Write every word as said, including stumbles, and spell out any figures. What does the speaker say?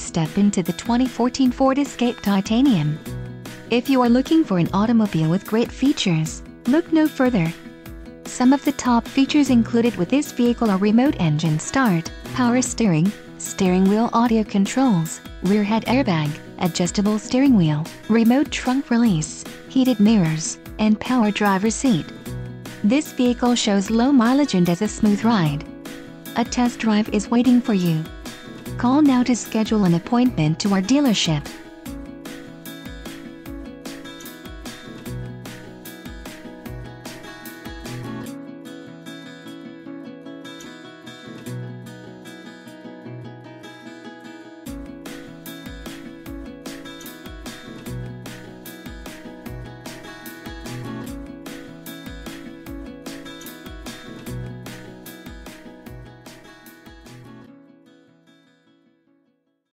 step into the twenty fourteen Ford Escape Titanium. If you are looking for an automobile with great features, look no further. Some of the top features included with this vehicle are remote engine start, power steering, steering wheel audio controls, rear head airbag, adjustable steering wheel, remote trunk release, heated mirrors, and power driver seat. This vehicle shows low mileage and has a smooth ride. A test drive is waiting for you. Call now to schedule an appointment to our dealership.